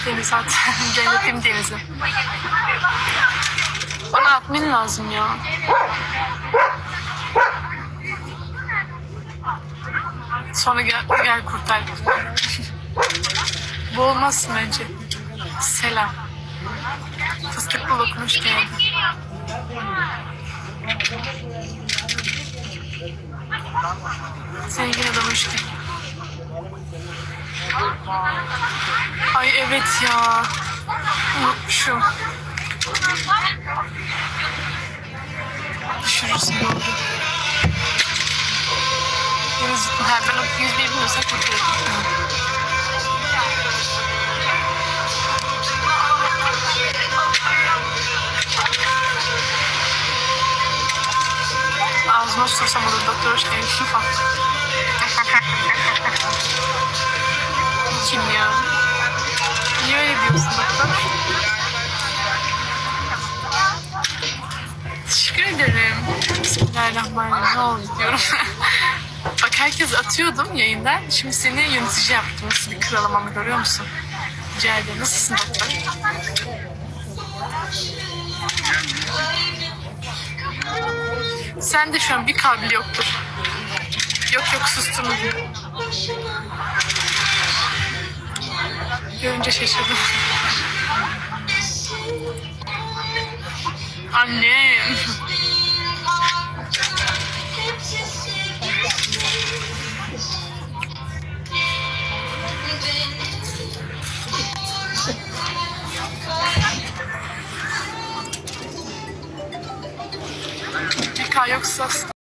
Deniz zaten. Cennetim denizi. Bana atman lazım ya. Sonra gel kurtar. Bu olmazsın bence. Selam. Fıstıklı lokmuş geldi. Sevgili adamış gibi. Ay evet ya. Unutmuşum. Düşürürsün doğru. Deniz, ben o yüzmeyi bilmiyorsak okey. Ağzıma sorsam olur doktor hoş geldin falan. Kim ya? Niye öyle diyorsun doktor? Teşekkür ederim. Bismillahirrahmanirrahim. Ne oldu diyorum. Bak herkes atıyordum yayından. Şimdi seni yönetici yaptım. Nasıl bir kralamamı görüyor musun? Rica ederim. Nasılsın doktor? Sen de şu an bir kalbi yoktur. Yok sustum. Görünce şaşırdım. Annem. Bir yoksa